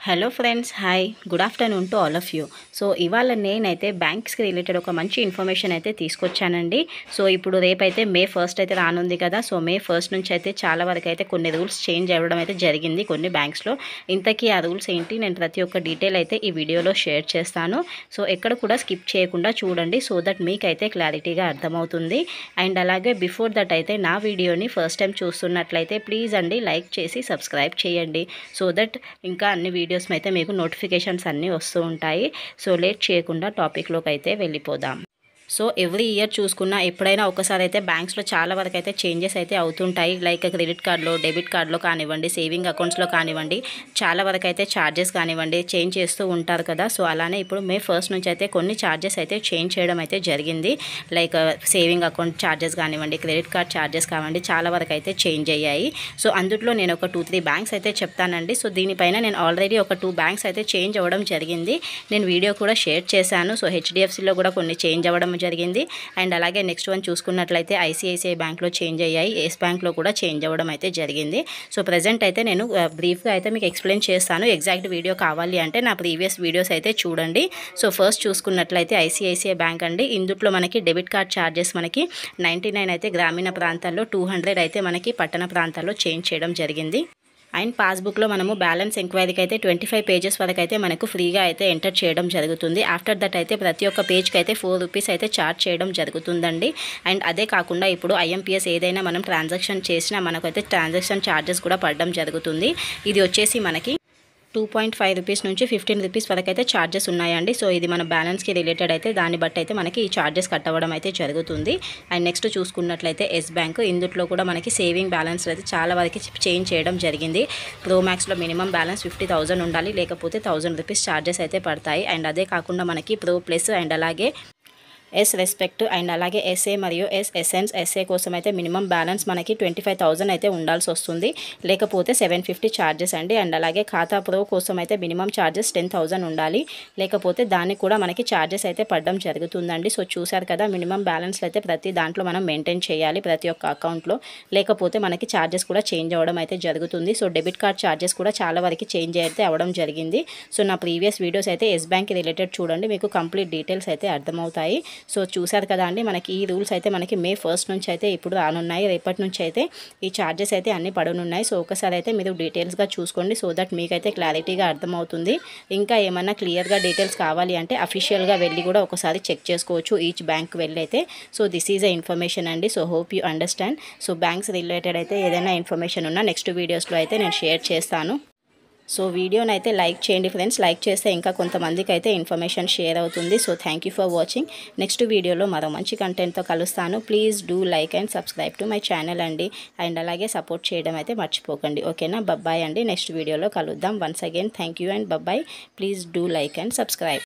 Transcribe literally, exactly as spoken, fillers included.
Hello friends, hi, good afternoon to all of you. So ఇవాళ నేనైతే బ్యాంక్స్కి related ఒక మంచి ఇన్ఫర్మేషన్ అయితే తీసుకొచ్చానండి. సో ఇప్పుడు రేపైతే మే ఫస్ట్ అయితే రానుంది కదా. సో మే ఫస్ట్ నుంచి అయితే చాలా వరకు అయితే కొన్ని రూల్స్ చేంజ్ అవ్వడం అయితే జరిగింది కొన్ని బ్యాంక్స్లో. ఇంతకీ ఆ రూల్స్ ఏంటి, నేను ప్రతి ఒక్క డీటెయిల్ అయితే ఈ వీడియోలో షేర్ చేస్తాను. సో ఎక్కడ కూడా స్కిప్ చేయకుండా చూడండి, సో దట్ మీకైతే క్లారిటీగా అర్థమవుతుంది. అండ్ అలాగే బిఫోర్ దట్ అయితే నా వీడియోని ఫస్ట్ టైం చూస్తున్నట్లయితే ప్లీజ్ అండి లైక్ చేసి సబ్స్క్రైబ్ చేయండి, సో దట్ ఇంకా అన్ని వీడియోస్ అయితే మీకు నోటిఫికేషన్స్ అన్నీ వస్తూ ఉంటాయి. సో లేట్ చేయకుండా టాపిక్లోకి అయితే వెళ్ళిపోదాం. సో ఎవ్రీ ఇయర్ చూసుకున్నా ఎప్పుడైనా ఒకసారి అయితే బ్యాంక్స్లో చాలా వరకు అయితే చేంజెస్ అయితే అవుతుంటాయి. లైక్ క్రెడిట్ కార్డులో, డెబిట్ కార్డులో కానివ్వండి, సేవింగ్ అకౌంట్స్లో కానివ్వండి, చాలా వరకు అయితే ఛార్జెస్ కానివ్వండి చేంజ్ చేస్తూ ఉంటారు కదా. సో అలానే ఇప్పుడు మే ఫస్ట్ నుంచి అయితే కొన్ని ఛార్జెస్ అయితే చేంజ్ చేయడం అయితే జరిగింది. లైక్ సేవింగ్ అకౌంట్ ఛార్జెస్ కానివ్వండి, క్రెడిట్ కార్డ్ ఛార్జెస్ కానివ్వండి, చాలా వరకు అయితే చేంజ్ అయ్యాయి. సో అందులో నేను ఒక టూ త్రీ బ్యాంక్స్ అయితే చెప్తానండి. సో దీనిపైన నేను ఆల్రెడీ ఒక టూ బ్యాంక్స్ అయితే చేంజ్ అవ్వడం జరిగింది. నేను వీడియో కూడా షేర్ చేశాను. సో హెచ్డిఎఫ్సిలో కూడా కొన్ని చేంజ్ అవ్వడం జరిగింది. అండ్ అలాగే నెక్స్ట్ వన్ చూసుకున్నట్లయితే ఐసిఐసిఐ బ్యాంక్లో చేంజ్ అయ్యాయి, ఎస్ బ్యాంక్లో కూడా చేంజ్ అవ్వడం అయితే జరిగింది. సో ప్రజెంట్ అయితే నేను బ్రీఫ్గా అయితే మీకు ఎక్స్ప్లెయిన్ చేస్తాను. ఎగ్జాక్ట్ వీడియో కావాలి అంటే నా ప్రీవియస్ వీడియోస్ అయితే చూడండి. సో ఫస్ట్ చూసుకున్నట్లయితే ఐసిఐసిఐ బ్యాంక్ అండి. ఇందులో మనకి డెబిట్ కార్డ్ ఛార్జెస్ మనకి నైంటీ నైన్ అయితే గ్రామీణ ప్రాంతాల్లో, టూ హండ్రెడ్ అయితే మనకి పట్టణ ప్రాంతాల్లో చేంజ్ చేయడం జరిగింది. అండ్ పాస్బుక్లో మనము బ్యాలెన్స్ ఎంక్వైరీకి అయితే ట్వంటీ ఫైవ్ పేజెస్ వరకు అయితే మనకు ఫ్రీగా అయితే ఎంటర్ చేయడం జరుగుతుంది. ఆఫ్టర్ దట్ అయితే ప్రతి ఒక్క పేజ్కి అయితే ఫోర్ రూపీస్ అయితే ఛార్జ్ చేయడం జరుగుతుందండి. అండ్ అదే కాకుండా ఇప్పుడు ఐఎంపీఎస్ ఏదైనా మనం ట్రాన్సాక్షన్ చేసినా మనకైతే ట్రాన్సాక్షన్ ఛార్జెస్ కూడా పడడం జరుగుతుంది. ఇది వచ్చేసి మనకి టూ పాయింట్ ఫైవ్ రూపీస్ నుంచి ఫిఫ్టీన్ రూపీస్ వరకు అయితే ఛార్జెస్ ఉన్నాయండి. సో ఇది మన బ్యాలెన్స్కి రిలేటెడ్ అయితే దాన్ని బట్టి అయితే మనకి ఈ ఛార్జెస్ కట్ అవ్వడం అయితే జరుగుతుంది. అండ్ నెక్స్ట్ చూసుకున్నట్లయితే ఎస్ బ్యాంక్, ఇందులో కూడా మనకి సేవింగ్ బ్యాలెన్స్ అయితే చాలా వరకు చేంజ్ చేయడం జరిగింది. ప్రో మ్యాక్స్లో మినిమం బ్యాలెన్స్ ఫిఫ్టీ థౌసండ్ ఉండాలి, లేకపోతే థౌసండ్ రూపీస్ ఛార్జెస్ అయితే పడతాయి. అండ్ అదే కాకుండా మనకి ప్రో ప్లస్ అండ్ అలాగే ఎస్ రెస్పెక్ట్ అండ్ అలాగే ఎస్ఏ మరియు ఎస్ ఎసెన్స్ ఎస్ఏ కోసం అయితే మినిమం బ్యాలెన్స్ మనకి ట్వంటీ ఫైవ్ థౌసండ్ అయితే ఉండాల్సి వస్తుంది, లేకపోతే సెవెన్ ఫిఫ్టీ ఛార్జెస్ అండి. అండ్ అలాగే ఖాతా ప్రో కోసం అయితే మినిమం ఛార్జెస్ టెన్ థౌసండ్ ఉండాలి, లేకపోతే దానికి కూడా మనకి ఛార్జెస్ అయితే పడడం జరుగుతుందండి. సో చూసారు కదా, మినిమం బ్యాలెన్స్లో అయితే ప్రతి దాంట్లో మనం మెయింటైన్ చేయాలి ప్రతి ఒక్క అకౌంట్లో, లేకపోతే మనకి ఛార్జెస్ కూడా చేంజ్ అవ్వడం అయితే జరుగుతుంది. సో డెబిట్ కార్డ్ ఛార్జెస్ కూడా చాలా వరకు చేంజ్ అయితే అవ్వడం జరిగింది. సో నా ప్రీవియస్ వీడియోస్ అయితే ఎస్ బ్యాంక్ రిలేటెడ్ చూడండి, మీకు కంప్లీట్ డీటెయిల్స్ అయితే అర్థమవుతాయి. సో చూసారు కదా అండి, మనకి ఈ రూల్స్ అయితే మనకి మే ఫస్ట్ నుంచి అయితే ఇప్పుడు రానున్నాయి. రేపటి నుంచి అయితే ఈ ఛార్జెస్ అయితే అన్ని పడనున్నాయి. సో ఒకసారి అయితే మీరు డీటెయిల్స్గా చూసుకోండి, సో దట్ మీకైతే క్లారిటీగా అర్థమవుతుంది. ఇంకా ఏమన్నా క్లియర్గా డీటెయిల్స్ కావాలి అంటే అఫీషియల్గా వెళ్ళి కూడా ఒకసారి చెక్ చేసుకోవచ్చు ఈచ్ బ్యాంక్ వెళ్ళి అయితే. So this is a information అండి. So hope you understand. So banks related అయితే ఏదైనా ఇన్ఫర్మేషన్ ఉన్నా నెక్స్ట్ వీడియోస్లో అయితే నేను షేర్ చేస్తాను. సో వీడియోని అయితే లైక్ చేయండి ఫ్రెండ్స్, లైక్ చేస్తే ఇంకా కొంతమందికి అయితే ఇన్ఫర్మేషన్ షేర్ అవుతుంది. So thank you for watching. Next వీడియోలో మరో మంచి కంటెంట్తో కలుస్తాను. Please do like and subscribe to my channel అండి. అండ్ అలాగే సపోర్ట్ చేయడం అయితే మర్చిపోకండి, ఓకేనా. బబ్బాయ్ అండి, నెక్స్ట్ వీడియోలో కలుద్దాం. Once again thank you and bye bye. Please do like and subscribe.